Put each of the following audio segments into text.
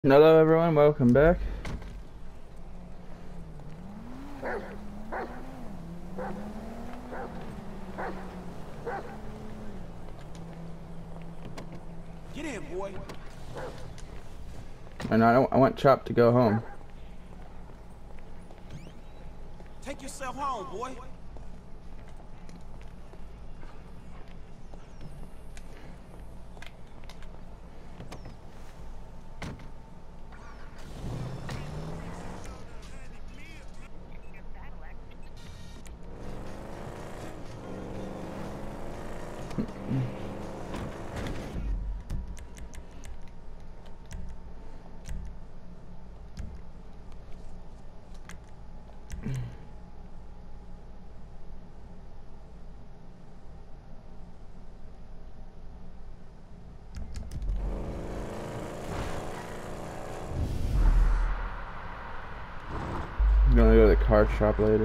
Hello everyone, welcome back. Get in, boy. And I want Chop to go home. Take yourself home, boy. I'm gonna go to the car shop later.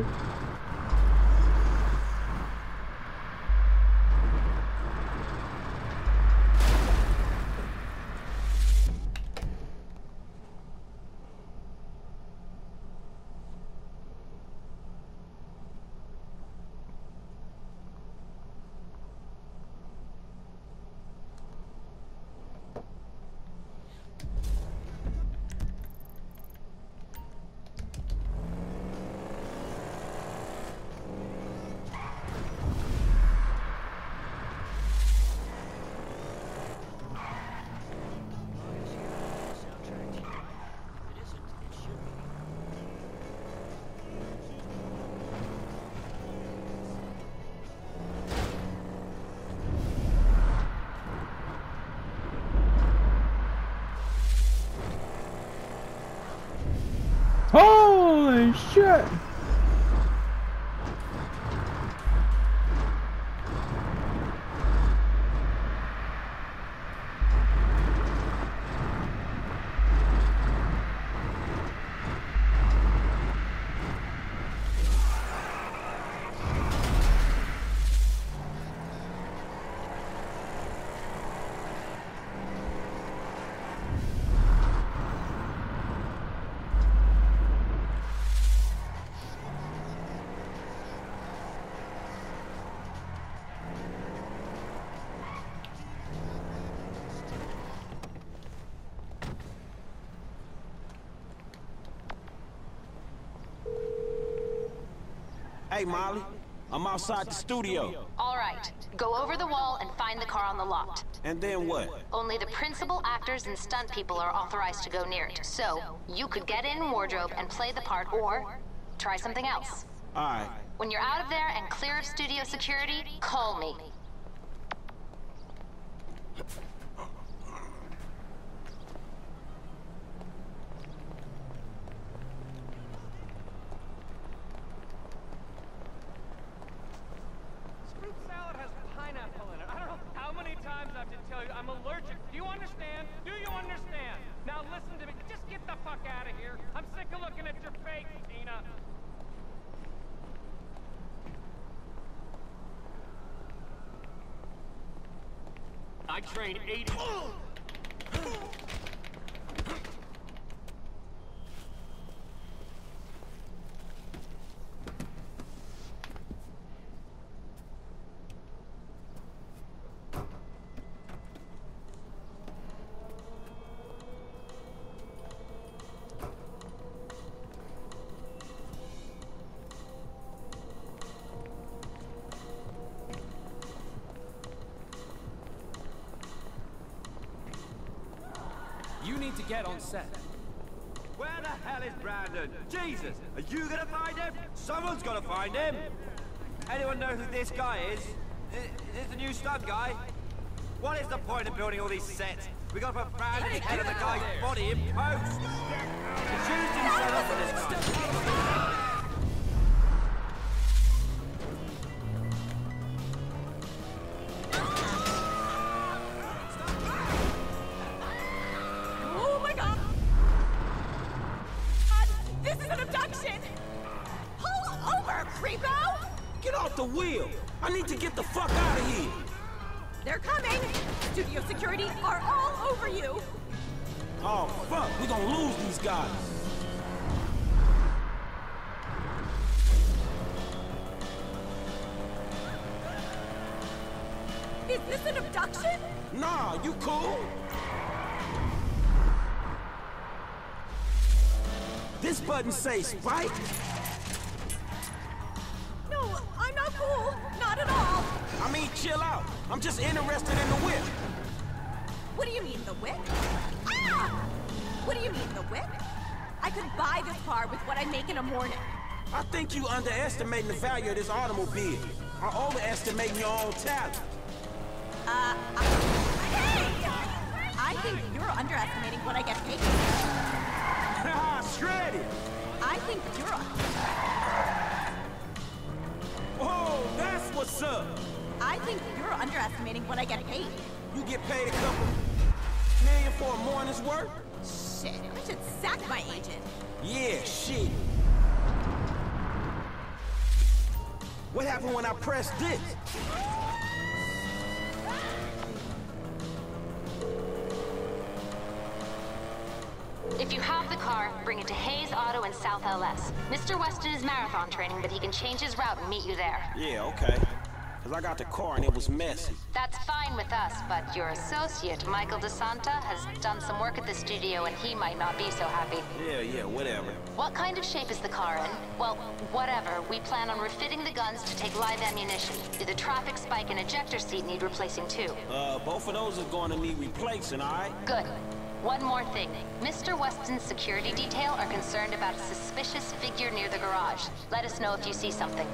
Holy shit! Hey, Molly. I'm outside the studio. All right. Go over the wall and find the car on the lot. And then what? Only the principal actors and stunt people are authorized to go near it. So, you could get in wardrobe and play the part, or try something else. All right. When you're out of there and clear of studio security, call me. Fruit salad has pineapple in it. I don't know how many times I have to tell you I'm allergic. Do you understand? Do you understand? Now listen to me. Just get the fuck out of here. I'm sick of looking at your face, Tina. I train 80. You need to get on set. Where the hell is Brandon? Jesus! Are you gonna find him? Someone's gotta find him! Anyone know who this guy is? Is the new stunt guy? What is the point of building all these sets? We gotta put Brandon's head on the guy's body in post! The shoes didn't set up for this guy. Oh my god! This is an abduction! Pull over, creepo! Get off the wheel. I need to get the fuck out of here. They're coming! Studio security are all over you! Oh, fuck, we gonna lose these guys. Is this an abduction? Nah, you cool? This button say Spike? No, I'm not cool. Not at all. I mean, chill out. I'm just interested in the whip. What do you mean, the whip? Ah! What do you mean, the whip? I could buy this car with what I make in a morning. I think you underestimating the value of this automobile. Or overestimating your own talent. Hey! I think you're underestimating what I get paid. Shredded! I think you're Oh, that's what's up. I think you're underestimating what I get paid. You get paid a couple million for a morning's work? Shit, I should sack my agent. Yeah, shit. What happened when I pressed this? If you have the car, bring it to Hayes Auto in South LS. Mr. Weston is marathon training, but he can change his route and meet you there. Yeah, okay. Cause I got the car and it was messy. That's fine with us, but your associate, Michael DeSanta, has done some work at the studio and he might not be so happy. Yeah, whatever. What kind of shape is the car in? Well, whatever. We plan on refitting the guns to take live ammunition. Do the traffic spike and ejector seat need replacing too? Both of those are going to need replacing, alright? Good. One more thing. Mr. Weston's security detail are concerned about a suspicious figure near the garage. Let us know if you see something.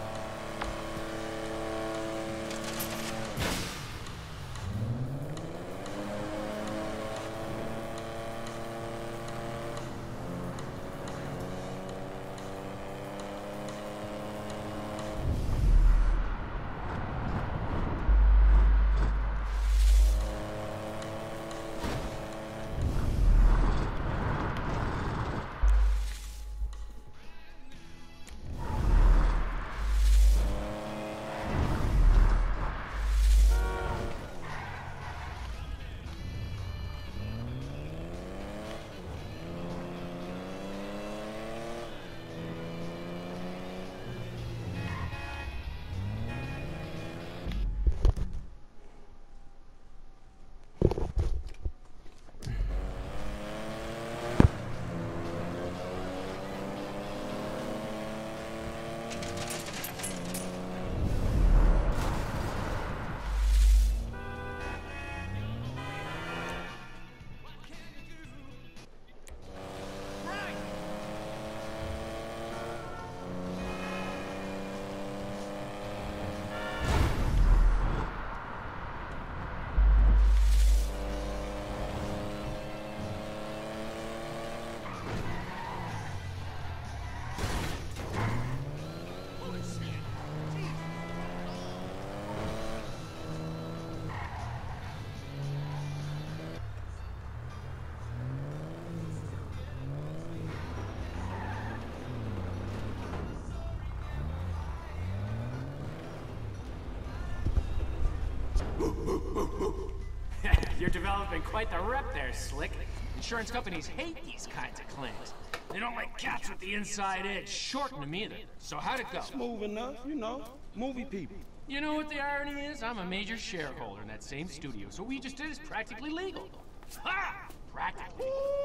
You're developing quite the rep there, Slick. Insurance companies hate these kinds of claims. They don't like cats with the inside edge, shorting them either. So how'd it go? Smooth enough, you know. Movie people. You know what the irony is? I'm a major shareholder in that same studio, so what we just did is practically legal. Ha! Practically.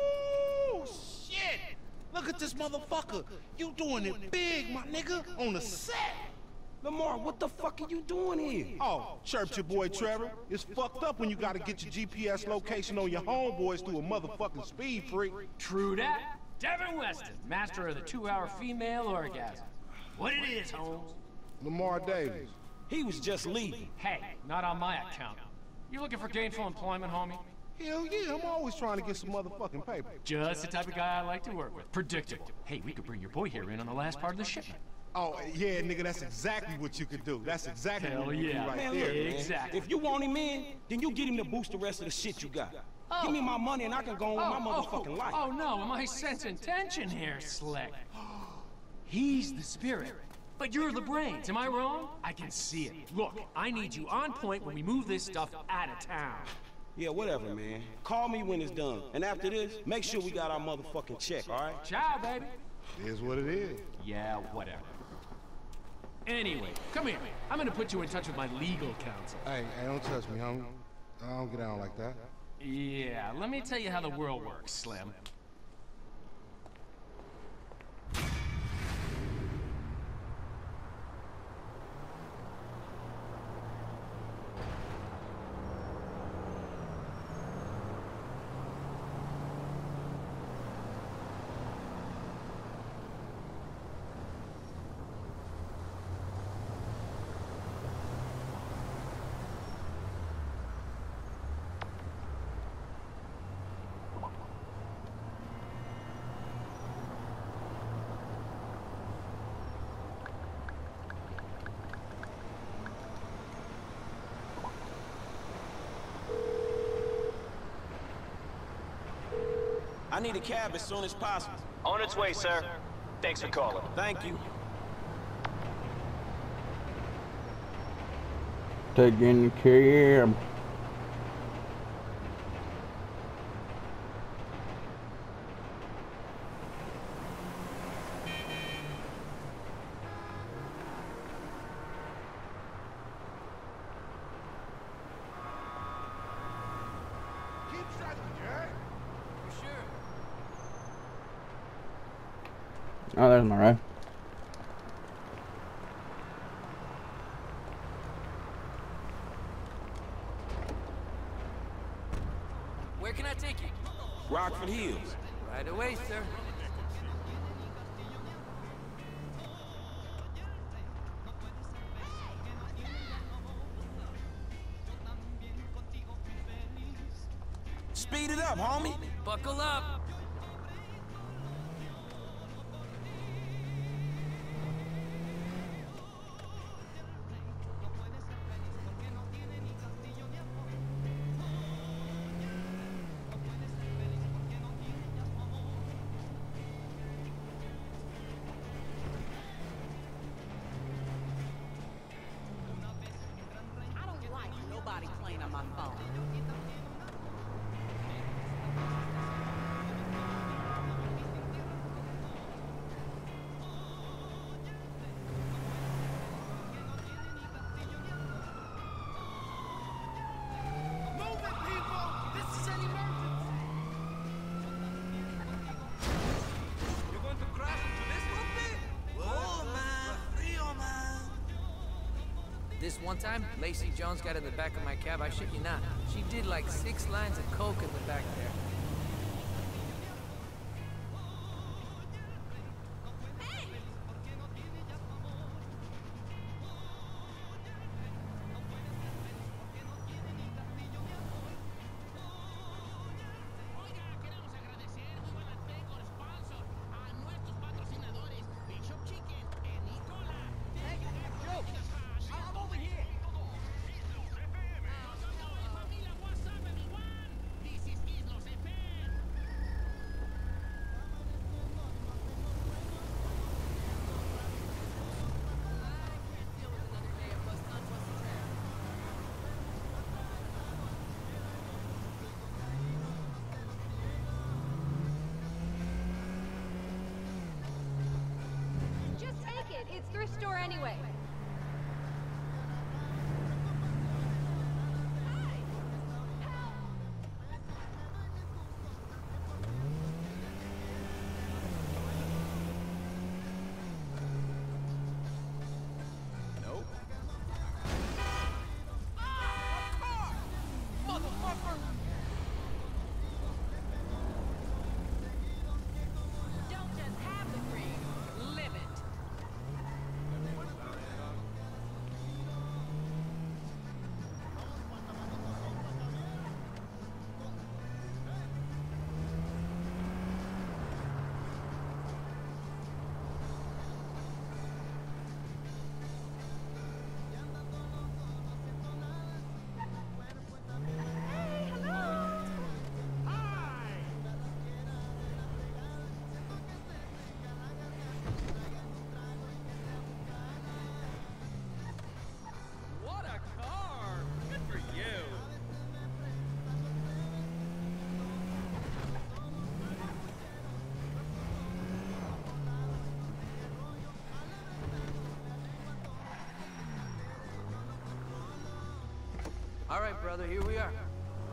Ooh, shit! Look at this motherfucker. You doing it big, my nigga, on the set. Lamar, what the fuck are you doing here? Oh, chirped your boy Trevor. It's fucked up when you gotta get your GPS location on your homeboys through a motherfucking speed freak. True that. Devin Weston, master of the 2-hour female orgasm. What it is, Holmes? Lamar Davis. He was just leaving. Hey, not on my account. You looking for gainful employment, homie? Hell yeah, I'm always trying to get some motherfucking paper. Just the type of guy I like to work with. Predictable. Hey, we could bring your boy here in on the last part of the shipment. Oh, yeah, nigga, that's exactly what you could do. That's exactly Hell what you could yeah. do right Man, there. look, man. Exactly. If you want him in, then you get him to boost the rest of the shit you got. Give me my money and I can go on with my motherfucking life. Oh no, am I sensing tension here, Slick? He's the spirit, but you're the brains, am I wrong? I can see it. Look, I need you on point when we move this stuff out of town. Yeah, whatever, man. Call me when it's done. And after this, make sure we got our motherfucking check, all right? Ciao, baby. It is what it is. Yeah, whatever. Anyway, come here. I'm gonna put you in touch with my legal counsel. Hey, don't touch me, homie. I don't get down like that. Yeah, let me tell you how the world works, Slim. I need a cab as soon as possible. On its way, sir. Thanks for calling. Thank you. Taking care. Oh, there's my ride. Where can I take you? Rockford Hills. Right away, sir. Speed it up, homie. Buckle up. I don't like nobody playing on my phone. This one time, Lacey Jones got in the back of my cab, I shit you not. She did like 6 lines of coke in the back there. Just take it. It's thrift store anyway. Don't just have the dream, live it. brother, here we are.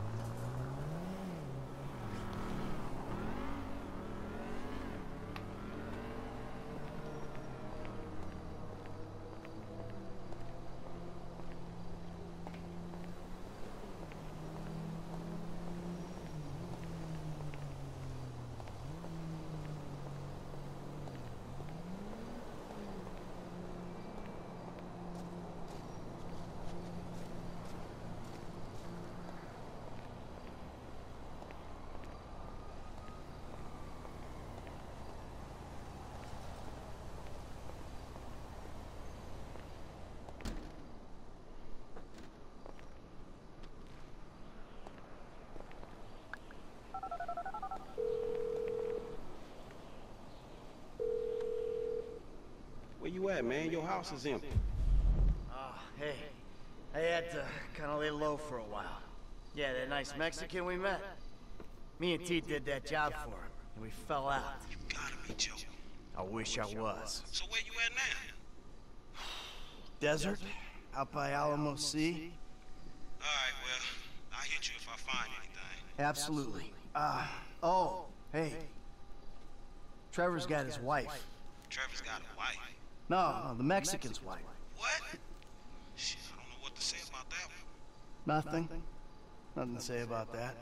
Where you at, man? Your house is empty. Oh, hey. I had to kind of lay low for a while. Yeah, that nice Mexican we met. Me and T did that job for him, and we fell out. You gotta be joking. I wish I was. So where you at now? Desert? Out by Alamo Sea? Alright, well, I'll hit you if I find anything. Absolutely. Oh, hey. Trevor's got his wife. Trevor's got a wife. No, the Mexican's wife. What? Shit, I don't know what to say about that one. Nothing. Nothing to say about that.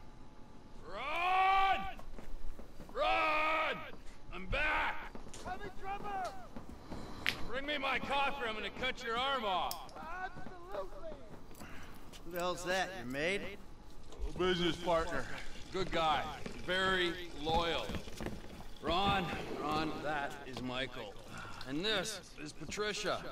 Run! Run! I'm back! Coming, Trevor! Bring me my coffee, I'm gonna cut your arm off. Absolutely! Who the hell's that, your maid? Business partner. Good guy. Very loyal. Ron, that is Michael. And this is Patricia.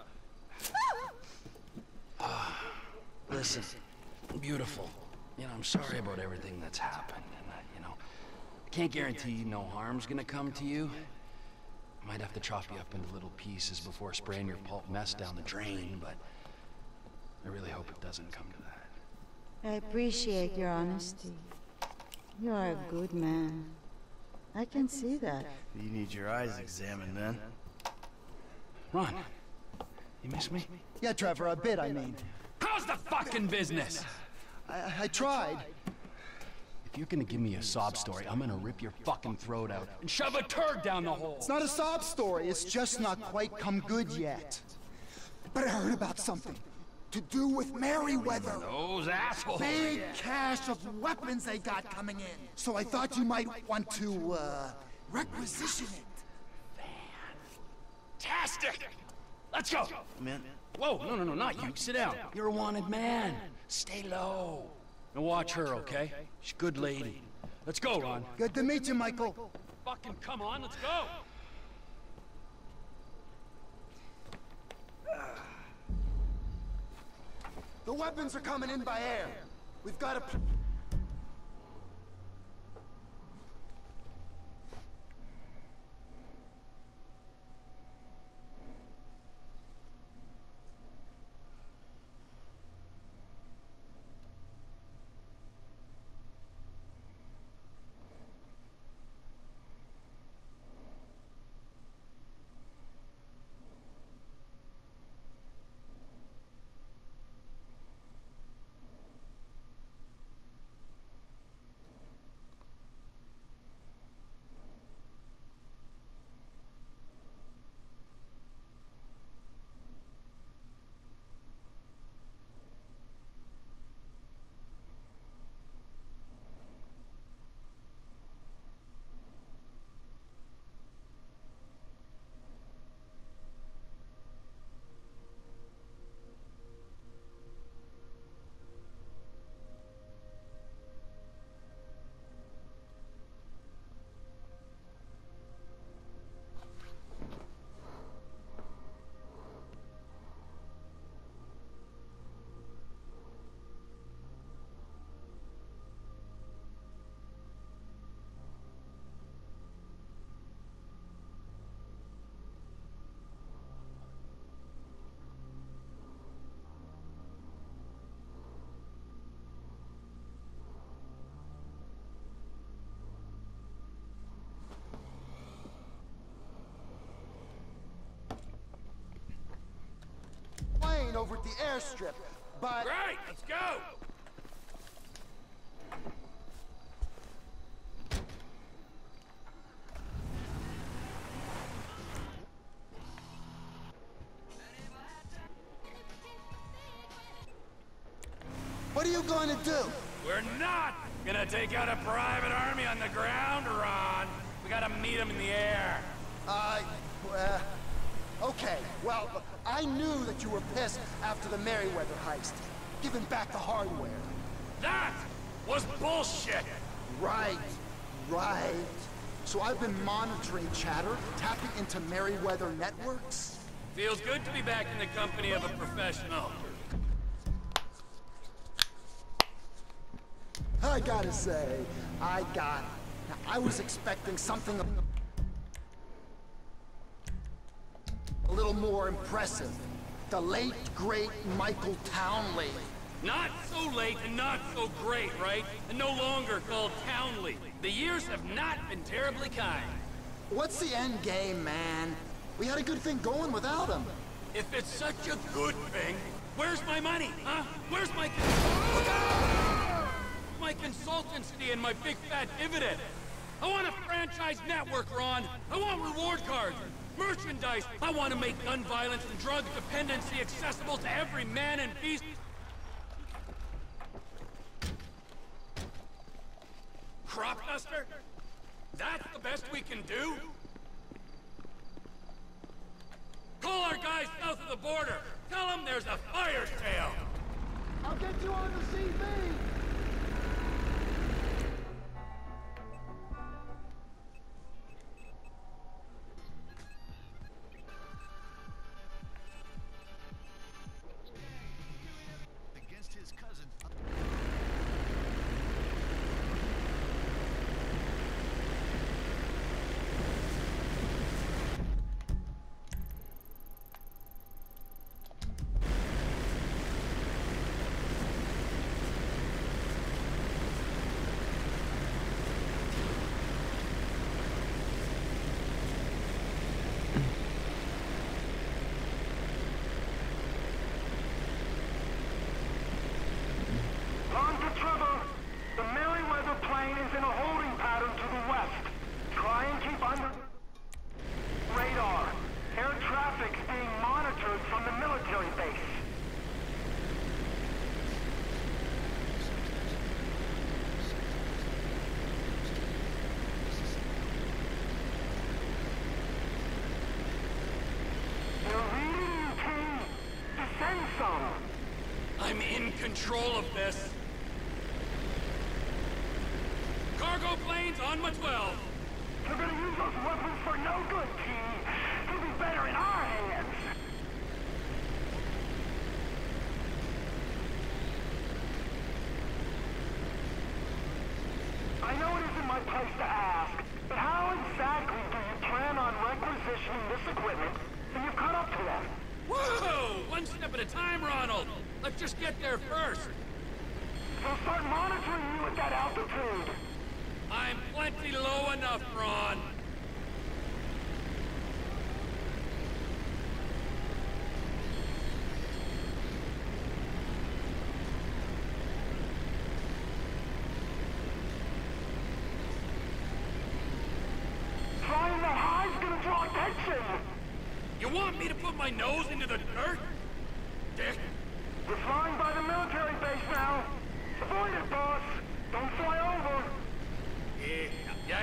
Listen, beautiful. You know, I'm sorry about everything that's happened. And, I can't guarantee no harm's gonna come to you. I might have to chop you up into little pieces before spraying your pulp mess down the drain, but I really hope it doesn't come to that. I appreciate your honesty. You are a good man. I can see that. You need your eyes examined, then. Ron, you miss me? Yeah, Trevor, a bit, I mean. How's the fucking business? I tried. If you're gonna give me a sob story, I'm gonna rip your fucking throat out and shove a turd down the hole. It's not a sob story, it's just not quite come good yet. But I heard about something. To do with Merryweather. Those assholes. Big cache of weapons they got coming in. So I thought you might want to, requisition it. Fantastic! Let's go! Man. Whoa, no, not you. Sit down. You're a wanted man. Stay low. And watch her, okay? She's a good lady. Let's go, Ron. Good to meet you, Michael. Fucking come on, let's go! The weapons are coming in by air. We've got to... over at the airstrip, but... Right, let's go! are you going to do? We're not gonna take out a private army on the ground, Ron. We gotta meet them in the air. Okay, well, I knew that you were pissed after the Merryweather heist, giving back the hardware. That was bullshit! Right. So I've been monitoring chatter, tapping into Merryweather networks. Feels good to be back in the company of a professional. I gotta say, I was expecting something a little more impressive. The late, great Michael Townley. Not so late and not so great, right? And no longer called Townley. The years have not been terribly kind. What's the end game, man? We had a good thing going without him. If it's such a good thing, where's my money, huh? Where's my consultancy and my big fat dividend? I want a franchise network, Ron. I want reward cards, merchandise. I want to make gun violence and drug dependency accessible to every man and beast. Crop duster? That's the best we can do? Call our guys south of the border. Tell them there's a fire sale. I'll get you on the CV. Against his cousin. I'm in control of this. Cargo planes on my 12. You're gonna use those weapons for no good, T. You'll be better in our hands. I know it isn't my place to ask, but how exactly do you plan on requisitioning this equipment when you've caught up to them? Whoa! One step at a time, Ronald. Let's just get there first. They'll start monitoring you at that altitude. I'm plenty low enough, Ron. Flying that high's gonna draw attention. You want me to put my nose into the dirt? Dick. We're flying by the military base now. Avoid it, boss. Don't fly over. Yeah.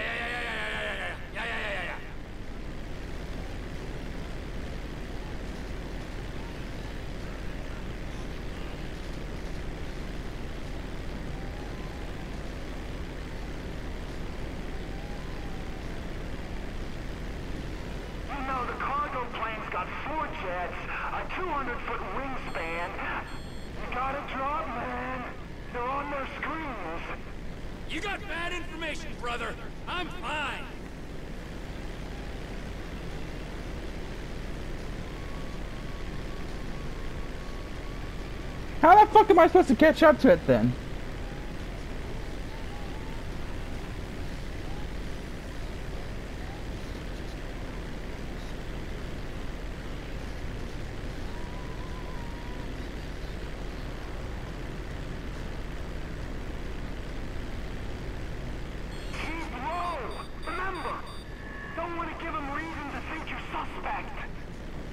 You know, the cargo plane's got 4 jets, a 200-foot wingspan. You gotta drop, man. They're on their screens. You got bad information, brother. I'm fine. How the fuck am I supposed to catch up to it then?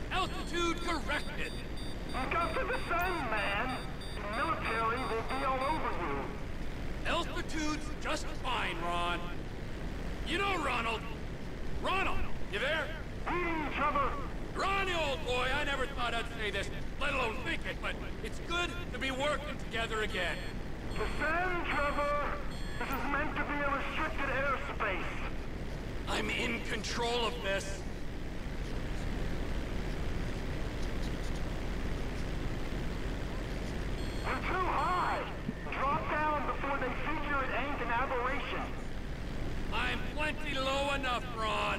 Altitude corrected. Look up to the sun, man. The military will be all just fine, Ron. You know Ronald. Ronald, you there? Trevor. Ronnie, old boy, I never thought I'd say this, let alone think it, but it's good to be working together again. Descend, Trevor. This is meant to be a restricted airspace. I'm in control of this. You're too high. Drop down before they figure it ain't an aberration. I'm plenty low enough, Ron.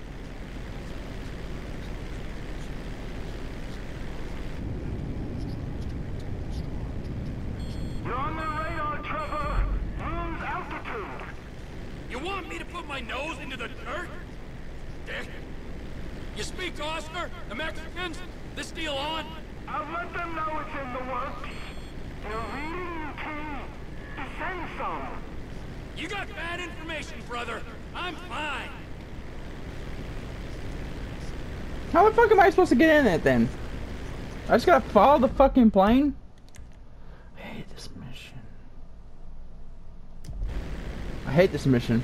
You're on the radar, Trevor. Lose altitude. You want me to put my nose into the dirt? Dick. You speak to Oscar? The Mexicans? This deal on? I'll let them know it's in the works. You're reading, T. Descend some. You got bad information, brother. I'm fine. How the fuck am I supposed to get in it then? I just gotta follow the fucking plane? I hate this mission. I hate this mission.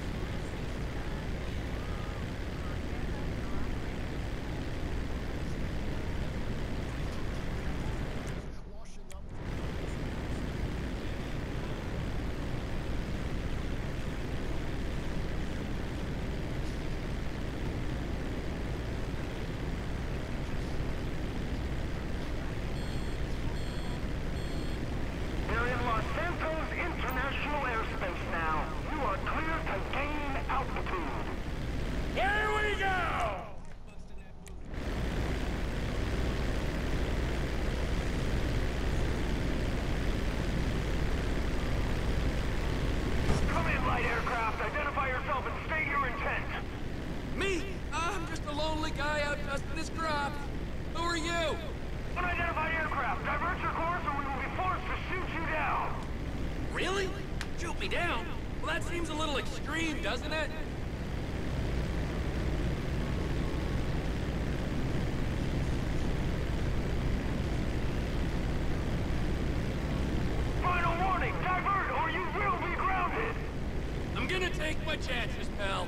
Chances, pal.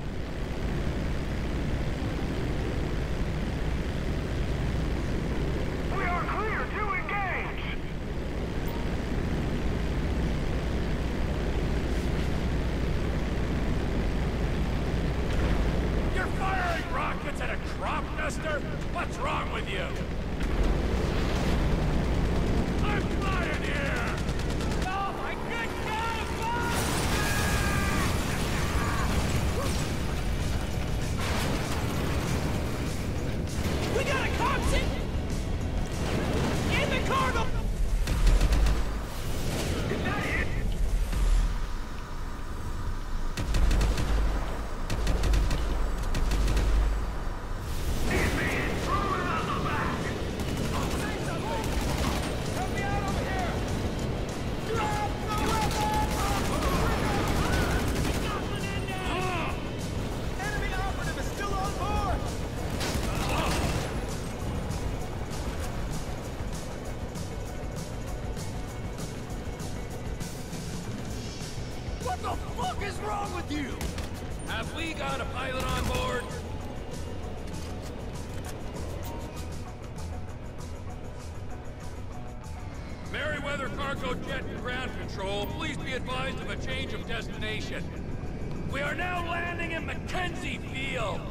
We are clear to engage. You're firing rockets at a crop duster? What's wrong with you? I'm flying here! Oh my good God! We got a cockpit in the cargo. Is that it? These men throwing out the back. Oh, say something. Help me out over here. Drop the weapon. Enemy operative is still on board. What the fuck is wrong with you? Have we got a pilot on board? Merryweather Cargo Jet and Ground Control, please be advised of a change of destination. We are now landing in Mackenzie Field.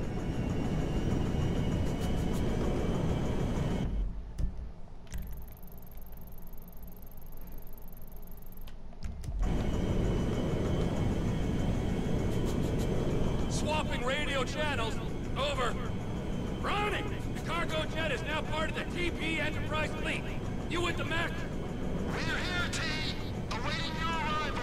Swapping radio channels. Over. Ronnie! The cargo jet is now part of the TP Enterprise fleet. You with the mech? We're here, T. Awaiting your arrival.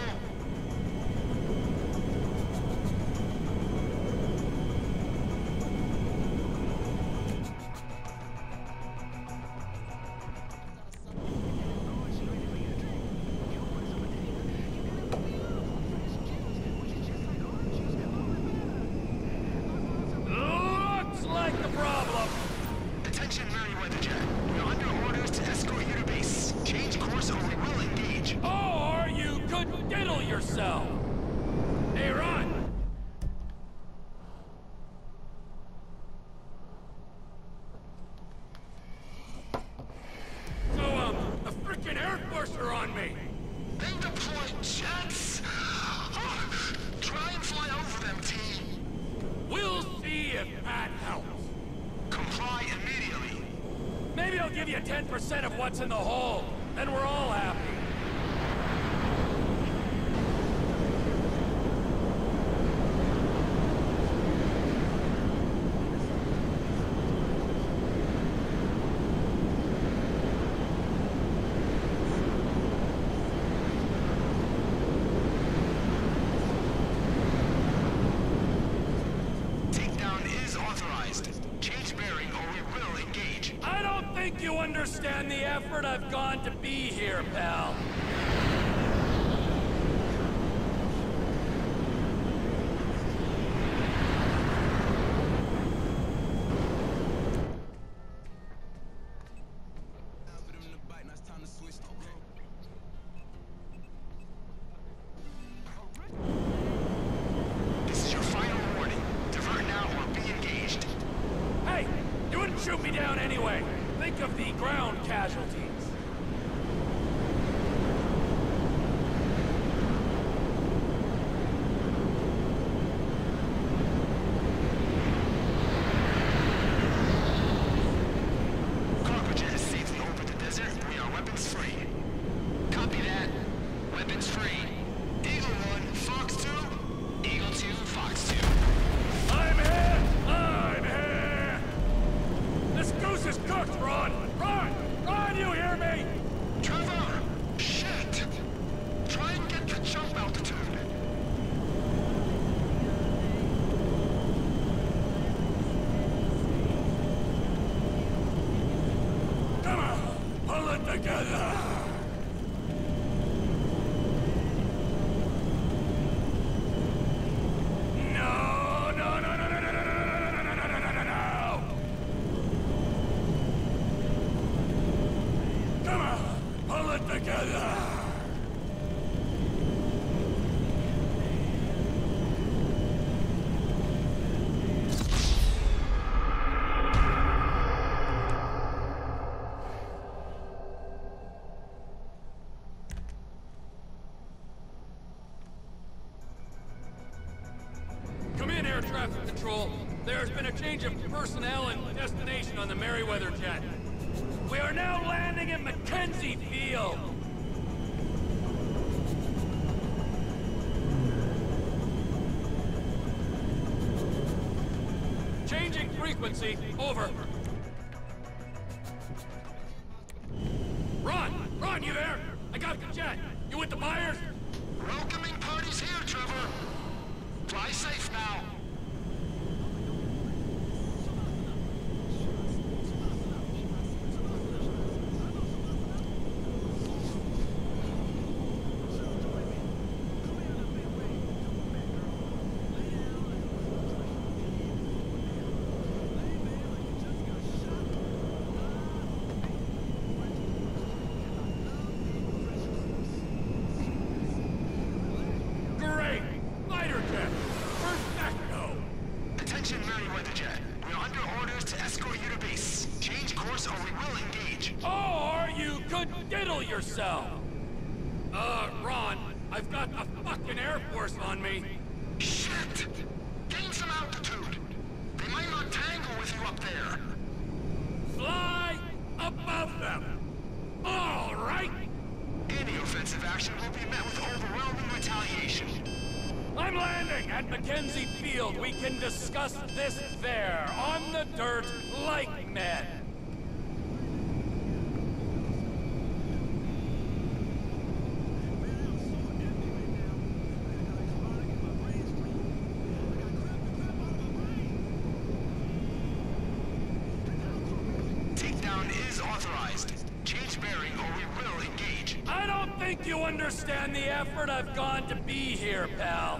Looks like the problem. Attention, Merryweather Jet. We're under orders to escort you to base. Change course or we will closer on me! They deployed jets? Try and fly over them, T. We'll see if that helps. Comply immediately. Maybe I'll give you 10% of what's in the hole. Then we're all happy. You understand the effort I've gone to be here, pal. This is your final warning. Divert now or be engaged. Hey, you wouldn't shoot me down anyway. Think of the ground casualties. Cargo jet is safely over the desert. We are weapons free. Copy that. Weapons free. Eagle 1, Fox 2. Eagle 2, Fox 2. I'm here! I'm here! This goose is cooked, Ron! Ron! Ron, you hear me? Trevor! Shit! Try and get to jump altitude. Come on! Pull it together! Together! Come in, air traffic control. There's been a change of personnel and destination on the Merryweather jet. We are now landing at Mackenzie Field. Changing frequency. Over. Ron! Ron, you there? I got the jet. You with the buyers? Welcoming parties here, Trevor. Fly safe now. Yourself. Ron, I've got the fucking Air Force on me. Shit! Gain some altitude. They might not tangle with you up there. Fly above them. All right. Any offensive action will be met with overwhelming retaliation. I'm landing at Mackenzie Field. We can discuss this there, on the dirt, like men. You understand the effort I've gone to be here, pal.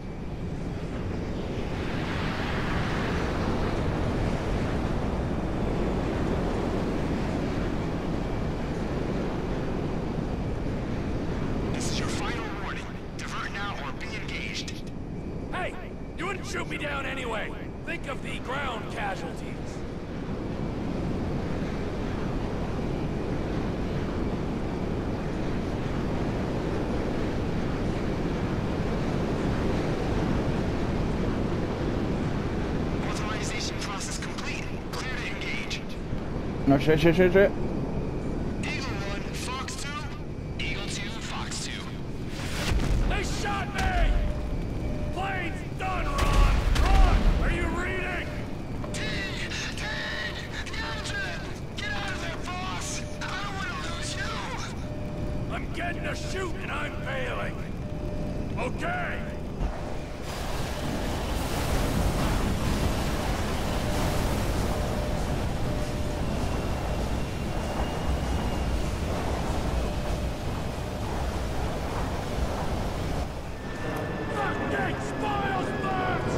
This is your final warning. Divert now or be engaged. Hey, you wouldn't shoot me down anyway. Think of the ground casualties. No shit, shit, shit, shit. Eagle 1, Fox 2. Eagle 2, Fox 2. They shot me! Plane's done, Ron! Ron, are you reading? Get out of there, boss! I don't want to lose you! I'm getting a shoot and I'm failing. Okay. Fucking spoils box!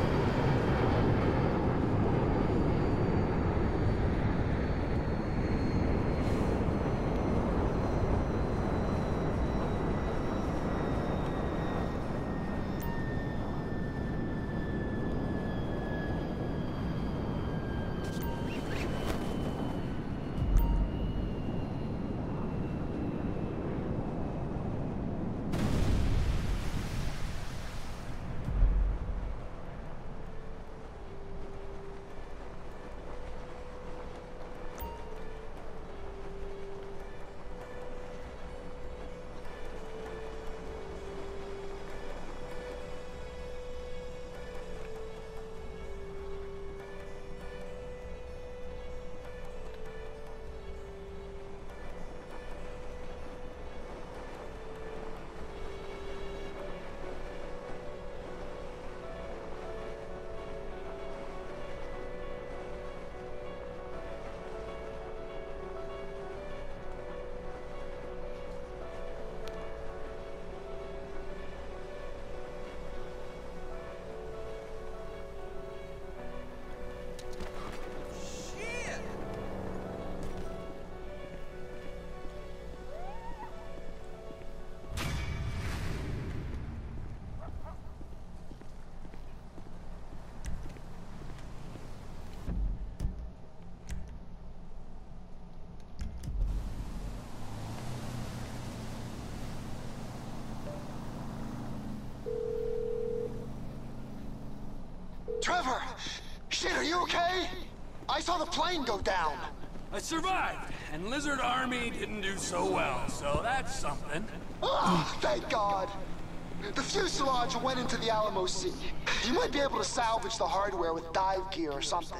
Trevor! Shit, are you okay? I saw the plane go down. I survived, and Lizard Army didn't do so well, so that's something. Oh, thank God. The fuselage went into the Alamo Sea. You might be able to salvage the hardware with dive gear or something.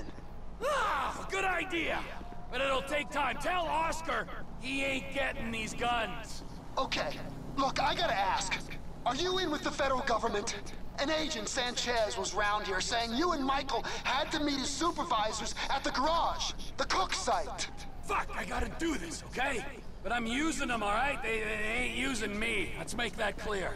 Ah, good idea. But it'll take time. Tell Oscar he ain't getting these guns. Okay. Look, I gotta ask. Are you in with the federal government? An agent, Sanchez, was round here saying you and Michael had to meet his supervisors at the garage, the Cook site. Fuck, I gotta do this, okay? But I'm using them, all right? They ain't using me. Let's make that clear.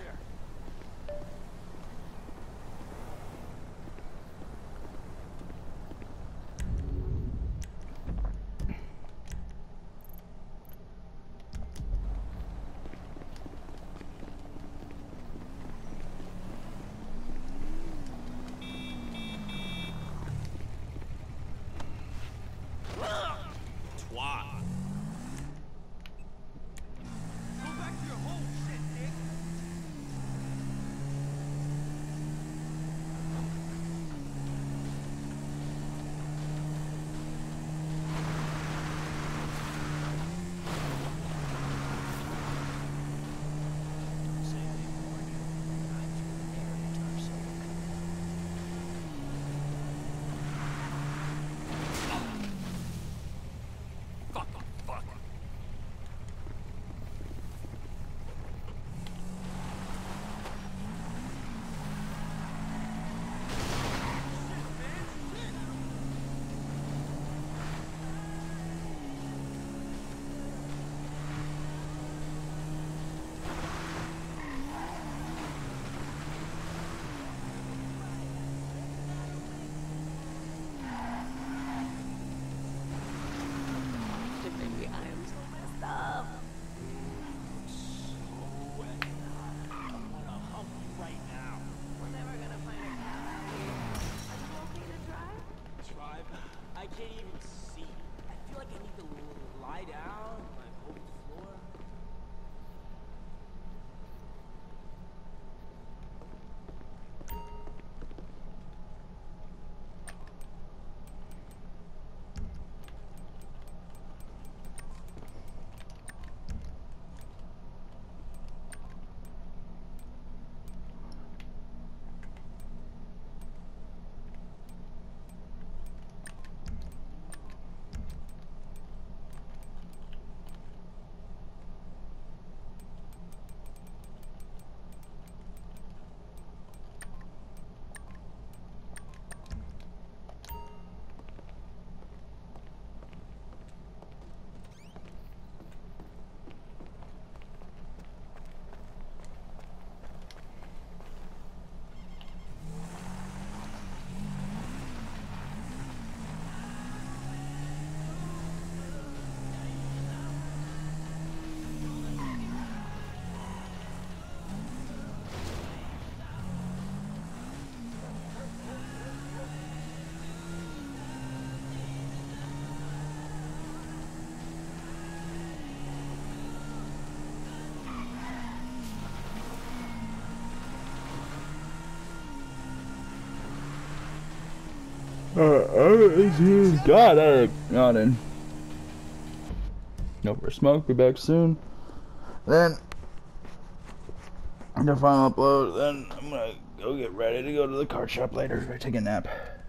God, not in. Go for a smoke. Be back soon. Then the final upload. Then I'm gonna go get ready to go to the car shop later. Take a nap.